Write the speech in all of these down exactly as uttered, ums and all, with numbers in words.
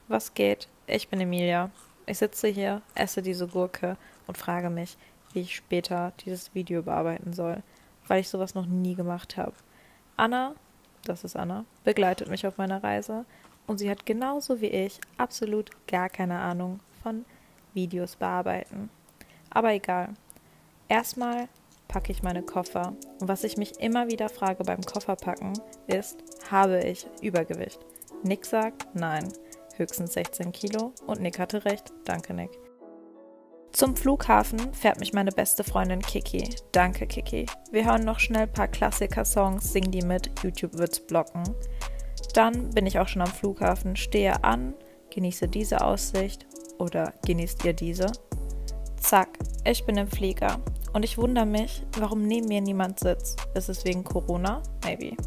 Was geht? Ich bin Emilia. Ich sitze hier, esse diese Gurke und frage mich, wie ich später dieses Video bearbeiten soll, weil ich sowas noch nie gemacht habe. Anna, das ist Anna, begleitet mich auf meiner Reise und sie hat genauso wie ich absolut gar keine Ahnung von Videos bearbeiten. Aber egal. Erstmal packe ich meine Koffer und was ich mich immer wieder frage beim Kofferpacken ist, habe ich Übergewicht? Nick sagt nein. Höchstens sechzehn Kilo und Nick hatte recht. Danke, Nick. Zum Flughafen fährt mich meine beste Freundin Kiki. Danke, Kiki. Wir hören noch schnell ein paar Klassiker-Songs, singen die mit, YouTube wird's blocken. Dann bin ich auch schon am Flughafen, stehe an, genieße diese Aussicht oder genießt ihr diese? Zack, ich bin im Flieger und ich wundere mich, warum neben mir niemand sitzt. Ist es wegen Corona? Maybe.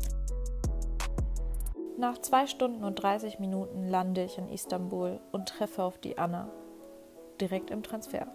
Nach zwei Stunden und dreißig Minuten lande ich in Istanbul und treffe auf die Anna. Direkt im Transfer.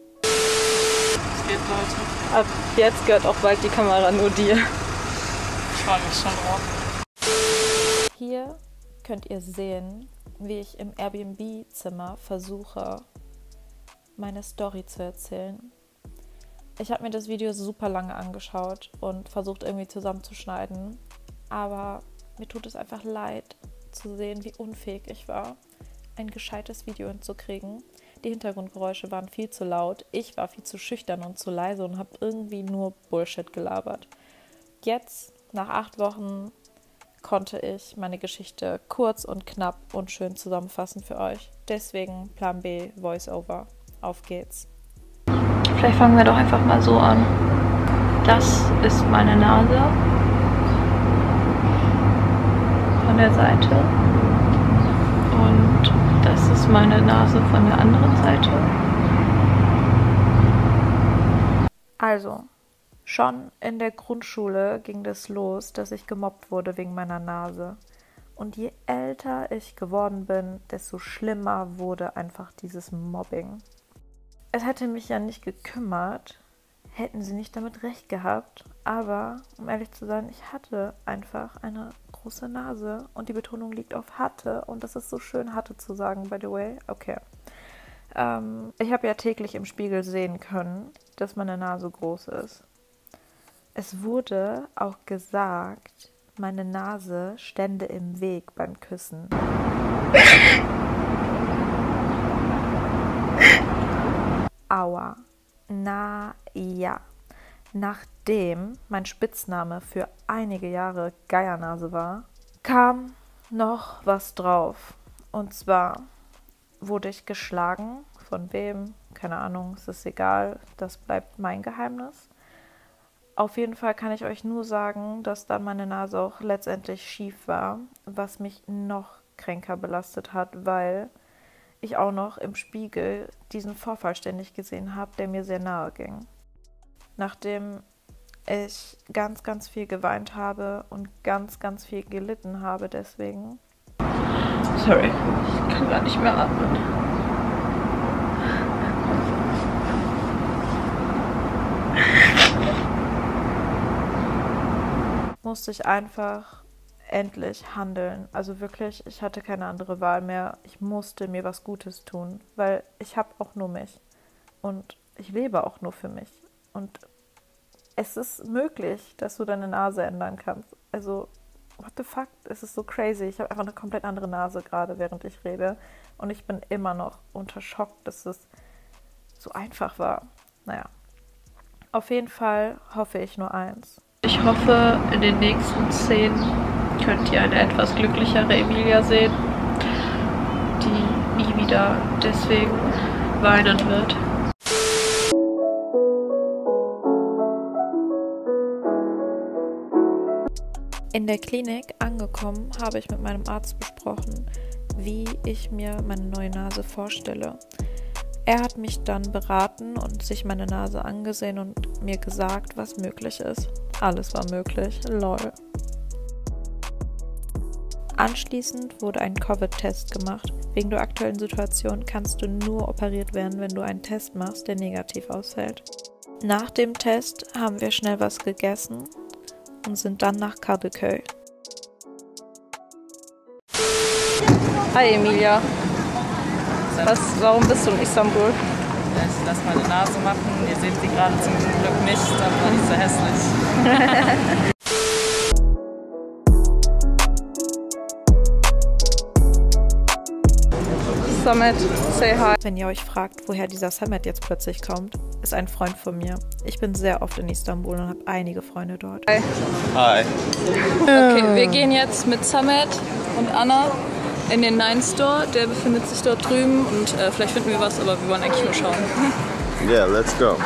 Es geht, Leute. Ab jetzt gehört auch bald die Kamera nur dir. Ich freue mich schon drauf. Hier könnt ihr sehen, wie ich im Airbnb-Zimmer versuche, meine Story zu erzählen. Ich habe mir das Video super lange angeschaut und versucht irgendwie zusammenzuschneiden, aber mir tut es einfach leid zu sehen, wie unfähig ich war, ein gescheites Video hinzukriegen. Die Hintergrundgeräusche waren viel zu laut, ich war viel zu schüchtern und zu leise und habe irgendwie nur Bullshit gelabert. Jetzt, nach acht Wochen, konnte ich meine Geschichte kurz und knapp und schön zusammenfassen für euch. Deswegen Plan B, Voice-Over. Auf geht's. Vielleicht fangen wir doch einfach mal so an. Das ist meine Nase. Von der Seite und das ist meine Nase von der anderen Seite. Also, schon in der Grundschule ging das los, dass ich gemobbt wurde wegen meiner Nase. Und je älter ich geworden bin, desto schlimmer wurde einfach dieses Mobbing. Es hätte mich ja nicht gekümmert, hätten sie nicht damit recht gehabt, aber um ehrlich zu sein, ich hatte einfach eine große Nase und die Betonung liegt auf hatte und das ist so schön, hatte zu sagen, by the way. Okay. Ähm, ich habe ja täglich im Spiegel sehen können, dass meine Nase groß ist. Es wurde auch gesagt, meine Nase stände im Weg beim Küssen. Aua. Na ja. Nachdem mein Spitzname für einige Jahre Geiernase war, kam noch was drauf. Und zwar wurde ich geschlagen. Von wem? Keine Ahnung, es ist egal. Das bleibt mein Geheimnis. Auf jeden Fall kann ich euch nur sagen, dass dann meine Nase auch letztendlich schief war, was mich noch kränker belastet hat, weil ich auch noch im Spiegel diesen Vorfall ständig gesehen habe, der mir sehr nahe ging. Nachdem ich ganz, ganz viel geweint habe und ganz, ganz viel gelitten habe deswegen. Sorry, ich kann gar nicht mehr atmen. Musste ich einfach endlich handeln. Also wirklich, ich hatte keine andere Wahl mehr. Ich musste mir was Gutes tun, weil ich habe auch nur mich. Und ich lebe auch nur für mich. Und es ist möglich, dass du deine Nase ändern kannst. Also, what the fuck? Es ist so crazy. Ich habe einfach eine komplett andere Nase gerade, während ich rede. Und ich bin immer noch unter Schock, dass es so einfach war. Naja. Auf jeden Fall hoffe ich nur eins. Ich hoffe, in den nächsten Szenen könnt ihr eine etwas glücklichere Emilia sehen, die nie wieder deswegen weinen wird. In der Klinik angekommen, habe ich mit meinem Arzt besprochen, wie ich mir meine neue Nase vorstelle. Er hat mich dann beraten und sich meine Nase angesehen und mir gesagt, was möglich ist. Alles war möglich, lol. Anschließend wurde ein Covid-Test gemacht. Wegen der aktuellen Situation kannst du nur operiert werden, wenn du einen Test machst, der negativ ausfällt. Nach dem Test haben wir schnell was gegessen und sind dann nach Kadıköy. Hi Emilia. sind. Was, warum bist du in Istanbul? Ich lass meine Nase machen. Ihr seht sie gerade zum Glück nicht, dann war ich so hässlich. Samet, say hi. Wenn ihr euch fragt, woher dieser Samet jetzt plötzlich kommt, ist ein Freund von mir. Ich bin sehr oft in Istanbul und habe einige Freunde dort. Hi. Hi. Okay, wir gehen jetzt mit Samet und Anna in den Nine Store. Der befindet sich dort drüben und äh, vielleicht finden wir was, aber wir wollen eigentlich nur schauen. Yeah, let's go.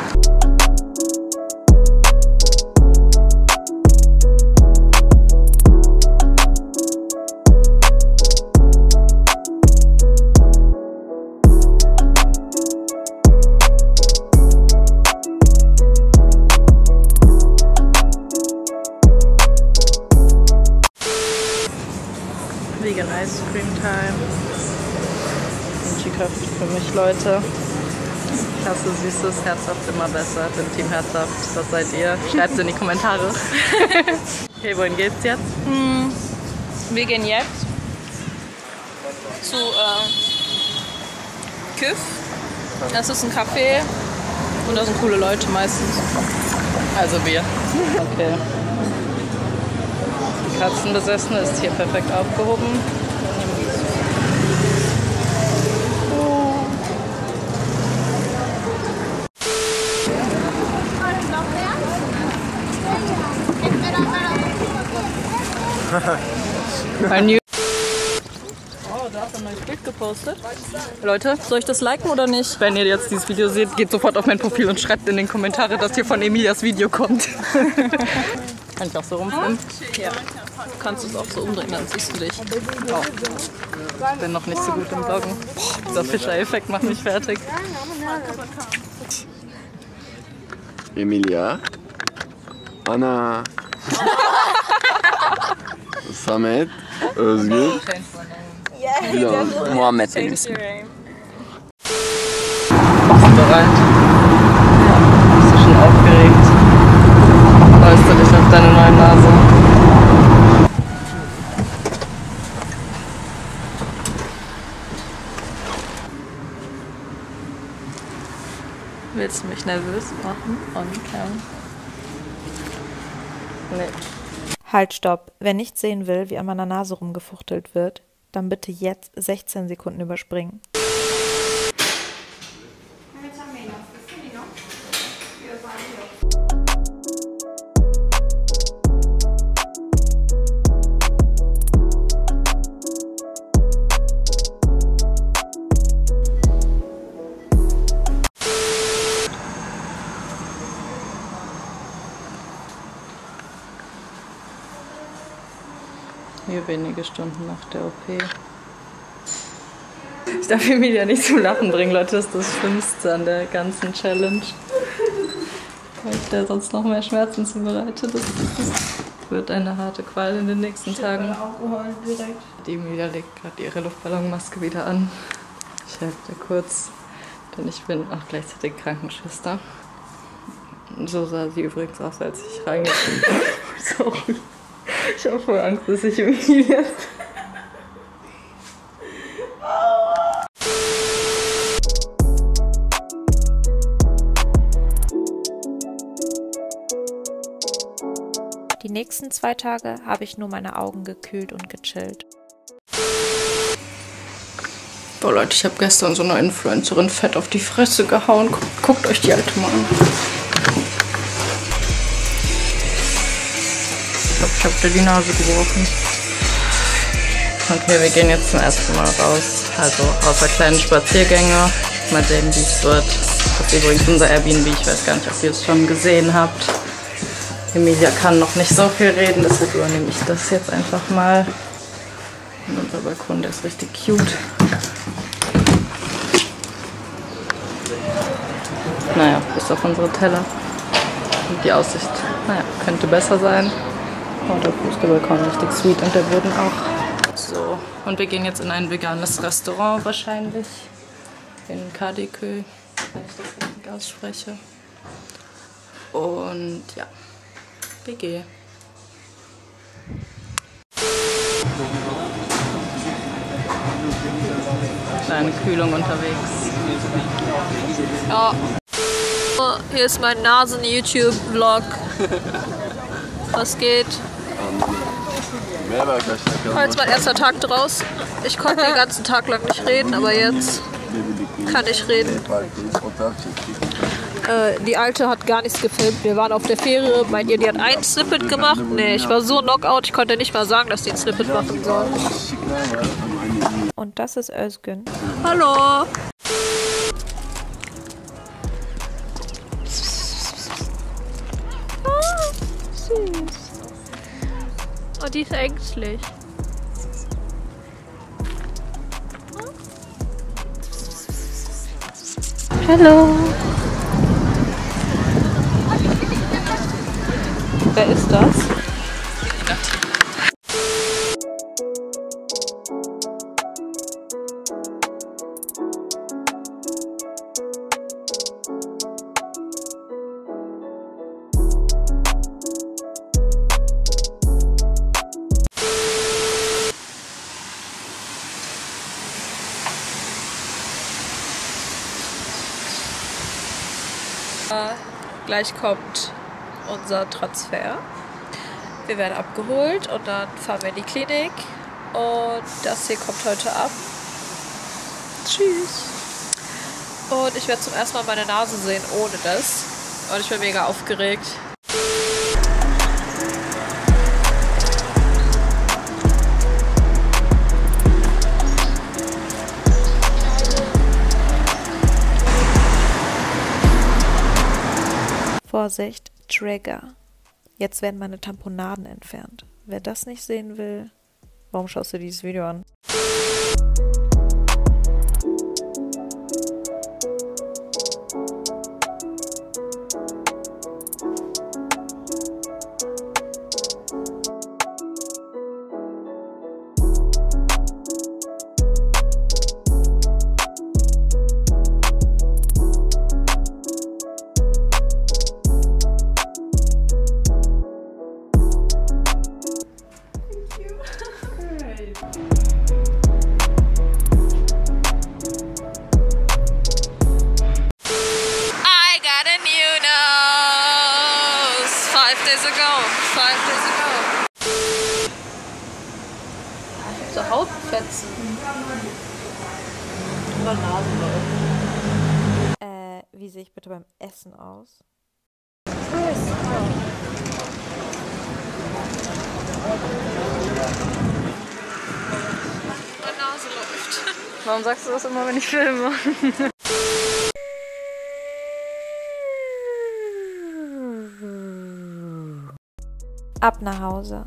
Vegan Ice Cream Time. Und die Köpfe für mich, Leute. Klasse, süßes, herzhaft immer besser. Bin Team herzhaft. Was seid ihr? Schreibt es in die Kommentare. Okay, wohin geht's jetzt? Mm, wir gehen jetzt zu äh, Küff. Das ist ein Café und da sind coole Leute meistens. Also wir. Okay. Die Katzenbesessene ist hier perfekt aufgehoben. Ein New Oh, da hast du ein neues Bild gepostet. Leute, soll ich das liken oder nicht? Wenn ihr jetzt dieses Video seht, geht sofort auf mein Profil und schreibt in den Kommentare, dass hier von Emilias Video kommt. Kann ich auch so rumfilmen? Ja. Du kannst es auch so umdrehen, dann siehst du dich. Oh. Ich bin noch nicht so gut im Vloggen. Boah, dieser Fischer-Effekt macht mich fertig. Emilia, Anna, Samet, Özgür, wieder Muhammed benim ismim. Bist du bereit? Ja. Bist du schon aufgeregt? Freust du dich auf deine neue Nase? Willst du mich nervös machen? Und, ja. Nee. Halt, stopp. Wer nicht sehen will, wie an meiner Nase rumgefuchtelt wird, dann bitte jetzt sechzehn Sekunden überspringen. Hier wenige Stunden nach der O P. Ich darf Emilia nicht zum Lachen bringen, Leute. Das ist das Schlimmste an der ganzen Challenge. Weil ich da sonst noch mehr Schmerzen zubereite. Das, das wird eine harte Qual in den nächsten Tagen. Die Emilia legt gerade ihre Luftballonmaske wieder an. Ich helfe dir kurz, denn ich bin auch gleichzeitig Krankenschwester. So sah sie übrigens aus, als ich reingekommen bin. Sorry. Ich habe voll Angst, dass ich Emilia. Die nächsten zwei Tage habe ich nur meine Augen gekühlt und gechillt. Boah Leute, ich habe gestern so eine Influencerin fett auf die Fresse gehauen. Guckt, guckt euch die alte mal an. Ich glaube, ich habe dir die Nase gebrochen. Okay, wir gehen jetzt zum ersten Mal raus. Also außer kleinen Spaziergänge. Mal sehen, wie es wird. Das ist übrigens unser Airbnb. Ich weiß gar nicht, ob ihr es schon gesehen habt. Emilia kann noch nicht so viel reden, deshalb übernehme ich das jetzt einfach mal. Und unser Balkon, der ist richtig cute. Naja, bis auf unsere Teller. Und die Aussicht, naja, könnte besser sein. Oh, der Fußbalkon richtig sweet und der Boden auch. So, und wir gehen jetzt in ein veganes Restaurant wahrscheinlich. In Kadıköy, wenn ich das richtig ausspreche. Und ja, B G. Kleiner eine Kühlung unterwegs. Ja. Hier ist mein Nasen-YouTube-Vlog. Was geht? Heute ist mein erster Tag draus. Ich konnte den ganzen Tag lang nicht reden, aber jetzt kann ich reden. Äh, die Alte hat gar nichts gefilmt. Wir waren auf der Fähre. Meint ihr, die hat ein Snippet gemacht? Nee, ich war so Knockout, ich konnte nicht mal sagen, dass die ein Snippet machen soll. Und das ist Özgün. Hallo! Ah, süß. Oh, die ist ängstlich. Hallo! Wer ist das? Gleich kommt unser Transfer. Wir werden abgeholt und dann fahren wir in die Klinik. Und das hier kommt heute ab. Tschüss. Und ich werde zum ersten Mal meine Nase sehen ohne das. Und ich bin mega aufgeregt. Vorsicht, Trigger. Jetzt werden meine Tamponaden entfernt. Wer das nicht sehen will, warum schaust du dieses Video an? So Hautfetzen. Oder Nasenloch. Äh, wie sehe ich bitte beim Essen aus? Meine Nase läuft. Warum sagst du das immer, wenn ich filme? Ab nach Hause.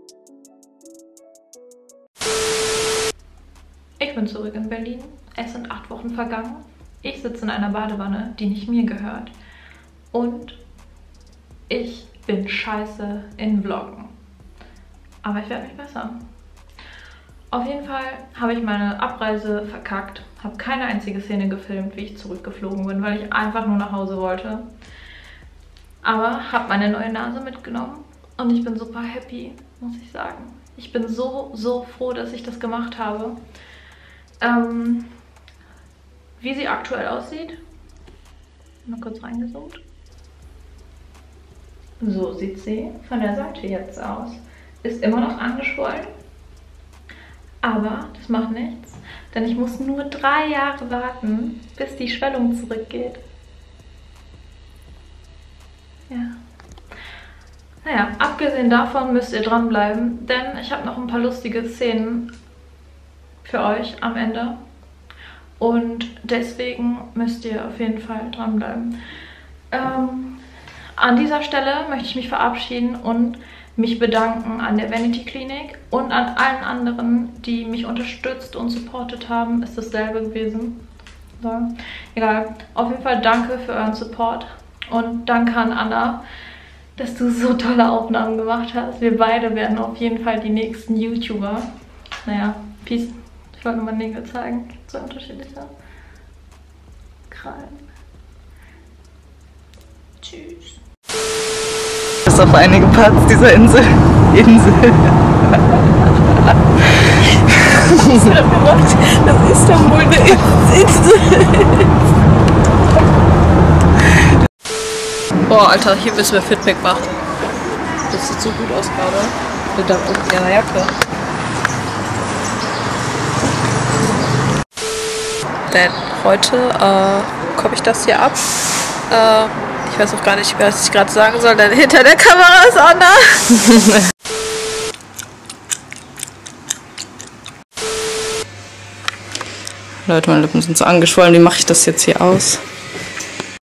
Ich bin zurück in Berlin. Es sind acht Wochen vergangen. Ich sitze in einer Badewanne, die nicht mir gehört. Und ich bin scheiße in Vloggen. Aber ich werde mich bessern. Auf jeden Fall habe ich meine Abreise verkackt. Habe keine einzige Szene gefilmt, wie ich zurückgeflogen bin, weil ich einfach nur nach Hause wollte. Aber habe meine neue Nase mitgenommen. Und ich bin super happy, muss ich sagen. Ich bin so, so froh, dass ich das gemacht habe. Ähm, wie sie aktuell aussieht. Mal kurz reingezoomt. So sieht sie von der Seite jetzt aus. Ist immer noch angeschwollen. Aber das macht nichts. Denn ich muss nur drei Jahre warten, bis die Schwellung zurückgeht. Ja. Naja, abgesehen davon müsst ihr dranbleiben, denn ich habe noch ein paar lustige Szenen für euch am Ende. Und deswegen müsst ihr auf jeden Fall dranbleiben. Ähm, an dieser Stelle möchte ich mich verabschieden und mich bedanken an der Vanity Klinik und an allen anderen, die mich unterstützt und supportet haben. Ist dasselbe gewesen. So. Egal. Auf jeden Fall danke für euren Support und danke an Anna, dass du so tolle Aufnahmen gemacht hast. Wir beide werden auf jeden Fall die nächsten YouTuber. Naja, peace. Ich wollte nur meine Nägel zeigen. So unterschiedlicher Krallen. Tschüss. Bis auf einige Parts dieser Insel. Insel. Das Istanbul eine Insel. Boah, Alter, hier müssen wir Fitback machen. Das sieht so gut aus gerade. Mit der ihrer Jacke. Denn heute äh, komme ich das hier ab. Äh, ich weiß auch gar nicht, was ich gerade sagen soll, denn hinter der Kamera ist Anna. Leute, meine Lippen sind so angeschwollen. Wie mache ich das jetzt hier aus?